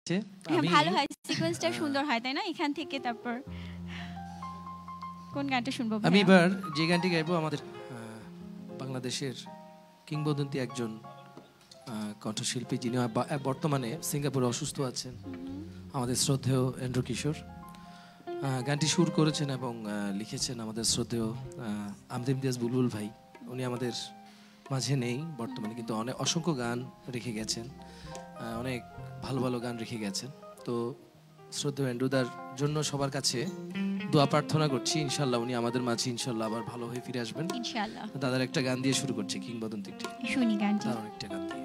হ্যাঁ ভালো হয়, সিকোয়েন্সটা সুন্দর হয় তাই না? এখান থেকে তারপর কোন গানটা শুনবো? আমি এবার যে গানটি গাইবো আমাদের বাংলাদেশের কিংবদন্তি একজন কণ্ঠশিল্পী, যিনি বর্তমানে সিঙ্গাপুরে অসুস্থ আছেন, আমাদের শ্রদ্ধেয় এন্ড্রু কিশোর। গানটি সুর করেছেন এবং লিখেছেন আমাদের শ্রদ্ধেয় আমদ ইমতিয়াজ বুলবুল ভাই। উনি আমাদের মাঝে নেই বর্তমানে, কিন্তু অনেক অসংখ্য গান রেখে গেছেন, অনেক ভালো ভালো গান রেখে গেছেন। তো শ্রদ্ধেয় এন্ড্রুদার জন্য সবার কাছে দোয়া প্রার্থনা করছি, ইনশাল্লাহ উনি আমাদের মাঝে ইনশাল্লাহ আবার ভালো হয়ে ফিরে আসবেন ইনশাল্লাহ। দাদার একটা গান দিয়ে শুরু করছি, কিংবদন্তি শুনি গানটি। দারুণ একটা গান দিয়ে।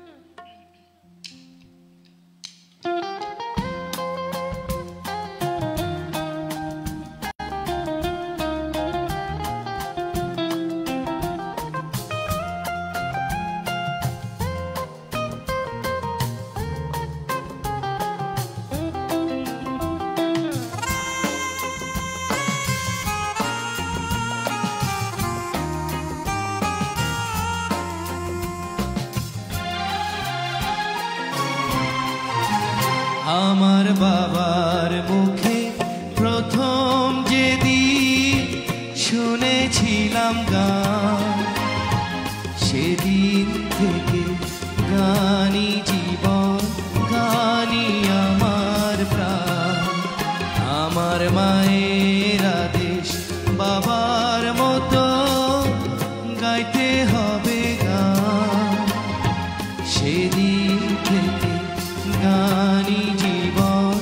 আমার বাবার মুখে প্রথম যেদিন শুনেছিলাম গান, সেদিন থেকে গানই জীবন, গানই আমার প্রাণ। আমার মায়ের আদেশ বাবার মতো গাইতে হবে গান, সেদিন থেকে গানই জীবন,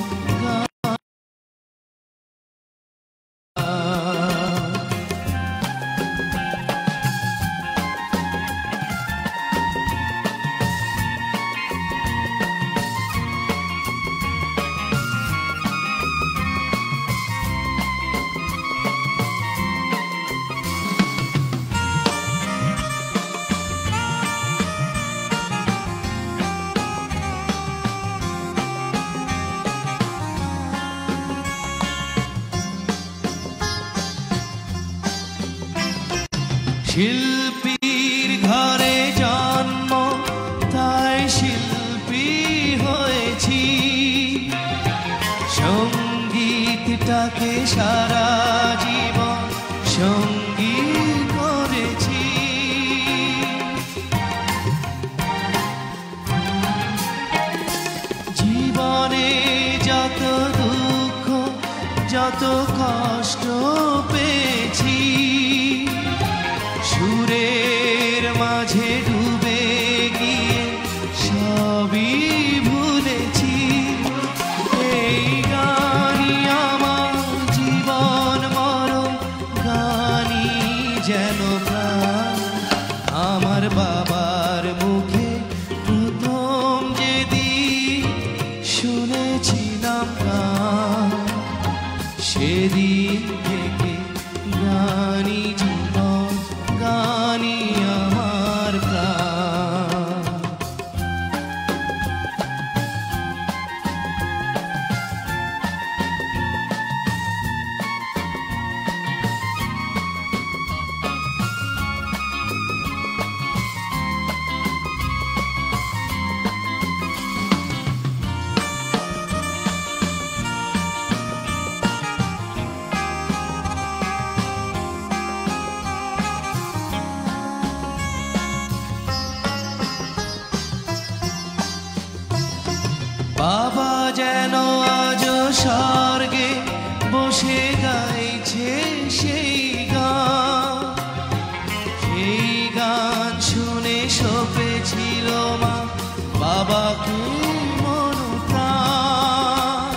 শিল্পীর ঘরে জন্ম তাই শিল্পী হয়েছি, সঙ্গীতটাকে সারা জীবন সঙ্গীত করেছি। জীবনে যত দুঃখ যত কষ্ট পেয়েছি, সুরের মাঝে ডুবে গিয়ে সবই ভুলেছি। এই গানই আমার জীবন মরণ, গানই যেন প্রাণ। আমার বাবার মুখে প্রথম যেদিন শুনেছিলাম গান, সেদিন থেকে গানই জীবন, গানই আমার প্রাণ। বাবা যেন আজ স্বর্গে বসে গাইছে সেই গান, সেই গান শুনে সপেছিল মা বাবাকে মন প্রাণ।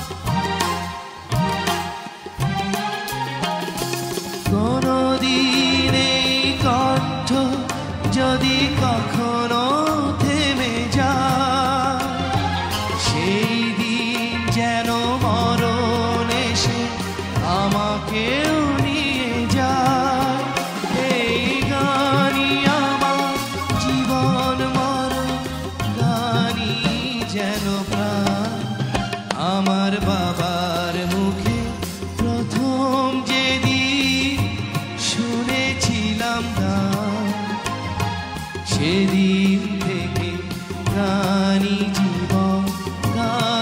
কোনদিন এই কণ্ঠ যদি কখনো থেমে যায়, সেই দিন যেন মরণ এসে আমাকেও নিয়ে যায়। এই গানই আমার জীবন মরণ, গানই যেন প্রাণ। আমার বাবার মুখে প্রথম যেদিন শুনেছিলাম গান, সেদিন থেকে গানই জীবন, গান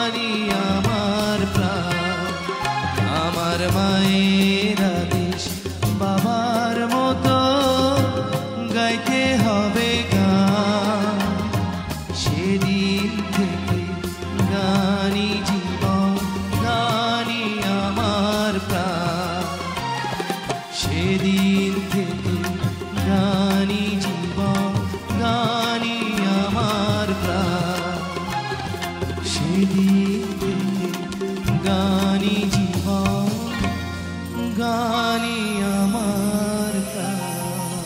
সেদিন থেকে গানি জীবন, গানি আমার প্রাণ।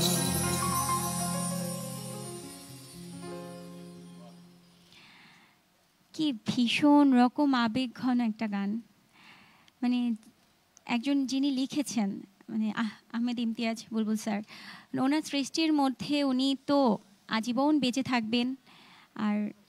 কি ভীষণ রকম আবেগঘন একটা গান। মানে একজন যিনি লিখেছেন, মানে আহমেদ ইমতিয়াজ বুলবুল স্যার, ওনার সৃষ্টির মধ্যে উনি তো আজীবন বেঁচে থাকবেন। আর